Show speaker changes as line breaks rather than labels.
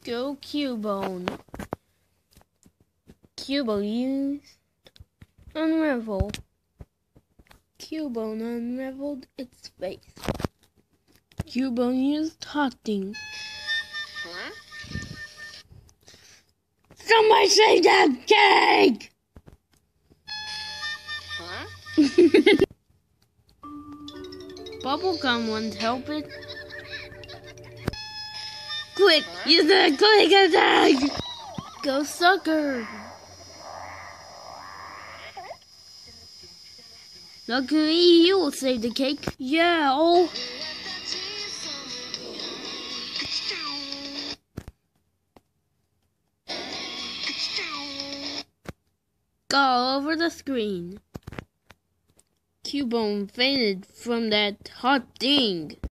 Go Cubone. Cubone used unravel. Cubone unraveled its face. Cubone used talking.
Huh?
Somebody save that cake!
Huh?
Bubblegum won't help it. Quick, use the quick attack! Go sucker! Luckily, you will save the cake. Yeah, oh. Go all over the screen. Cubone fainted from that hot thing.